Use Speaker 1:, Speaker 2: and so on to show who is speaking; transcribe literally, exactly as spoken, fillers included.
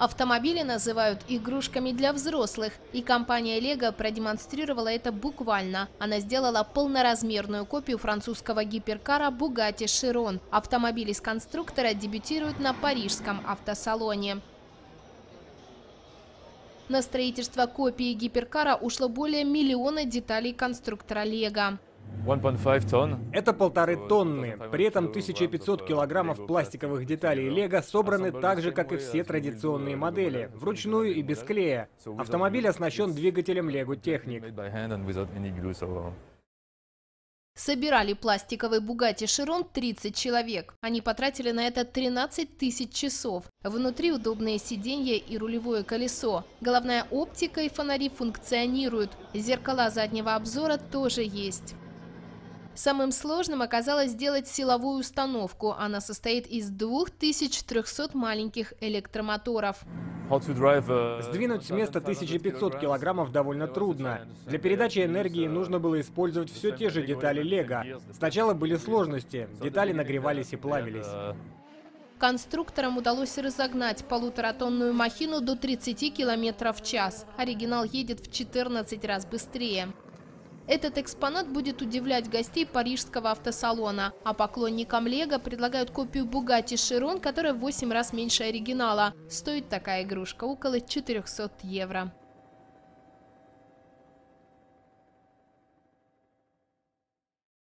Speaker 1: Автомобили называют игрушками для взрослых, и компания Lego продемонстрировала это буквально. Она сделала полноразмерную копию французского гиперкара Bugatti Chiron. Автомобиль из конструктора дебютирует на парижском автосалоне. На строительство копии гиперкара ушло более миллиона деталей конструктора Lego.
Speaker 2: Это полторы тонны. При этом тысяча пятьсот килограммов пластиковых деталей Lego собраны так же, как и все традиционные модели, вручную и без клея. Автомобиль оснащен двигателем Lego Technic.
Speaker 1: Собирали пластиковый Bugatti Chiron тридцать человек. Они потратили на это тринадцать тысяч часов. Внутри удобные сиденья и рулевое колесо. Головная оптика и фонари функционируют. Зеркала заднего обзора тоже есть. Самым сложным оказалось сделать силовую установку. Она состоит из двух тысяч трёхсот маленьких электромоторов.
Speaker 2: Сдвинуть с места тысяча пятьсот килограммов довольно трудно. Для передачи энергии нужно было использовать все те же детали Lego. Сначала были сложности, детали нагревались и плавились.
Speaker 1: Конструкторам удалось разогнать полуторатонную махину до тридцати километров в час. Оригинал едет в четырнадцать раз быстрее. Этот экспонат будет удивлять гостей парижского автосалона, а поклонникам Lego предлагают копию Bugatti Chiron, которая в восемь раз меньше оригинала. Стоит такая игрушка около четырёхсот евро.